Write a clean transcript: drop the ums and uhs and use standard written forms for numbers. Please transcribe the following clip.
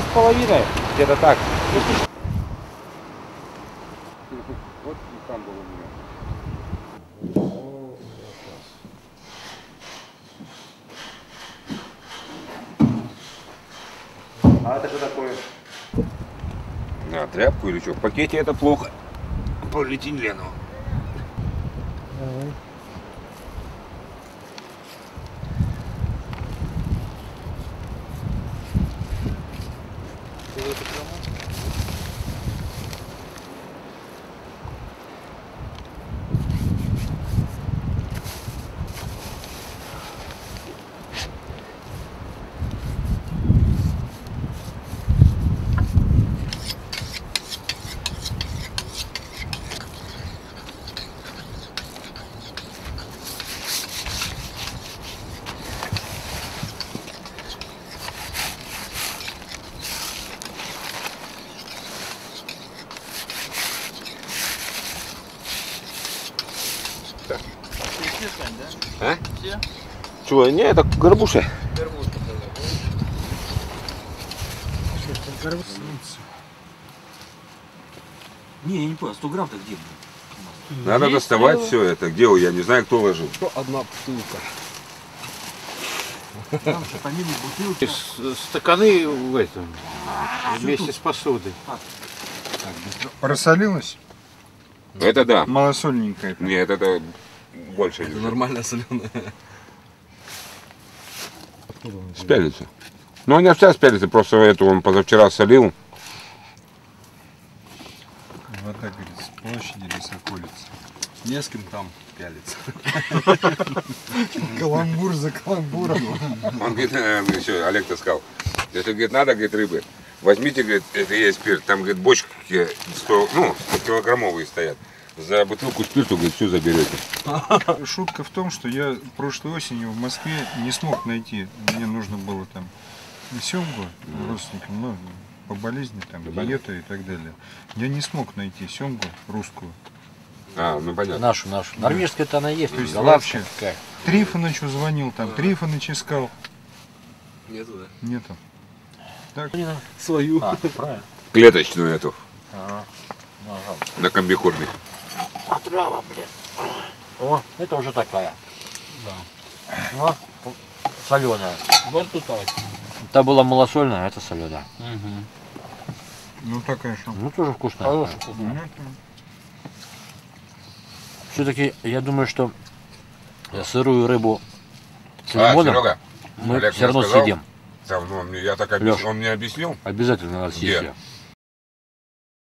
2,5, где-то так. Вот и там был у меня. А это что такое? На тряпку или что? В пакете это плохо. Полиэтилену. А? Все? Чего? Не, это горбуша. Не, я не понял, 100 грамм-то где? Надо доставать все это. Где я не знаю, кто ложил. Одна бутылка. Там что, помимо бутылки. Стаканы в этом, вместе с посудой. Просолилась? Это да. Малосольненькая. Нет, это больше. Это нормально соленая. Спялится. Ну, она вся спялится, просто эту он позавчера солил. Вода, говорит, с площади или с околицы. Не с кем там пялиться. Каламбур за каламбуром. Он говорит, еще Олег-то сказал, если, говорит, надо, говорит, рыбы, возьмите, говорит, это есть спирт, там, говорит, бочки 100 килограммовые стоят. За бутылку спирту, говорит, все заберете. Шутка в том, что я прошлой осенью в Москве не смог найти. Мне нужно было там семгу родственникам, ну, по болезни, там, диета и так далее. Я не смог найти семгу русскую. А, ну понятно. Нашу. Норвежская-то она есть, То есть голландская вообще какая. Трифонычу звонил, там, Трифоныч искал. Нету, да? Нету. Так, Свою. Правильно. Клеточную эту, Ага. на комбикорме. Отрава, блин. О, это уже такая. Да. О, соленая. Вот тут так. Та была малосольная, а это соленая. ну такая что. Ну, тоже вкусная. Все-таки, я думаю, что сырую рыбу с лимоном Серега, мы Олег все равно мне сказал, съедим. там, ну, я так Лёш. он мне объяснил. Обязательно надо съесть Где? ее.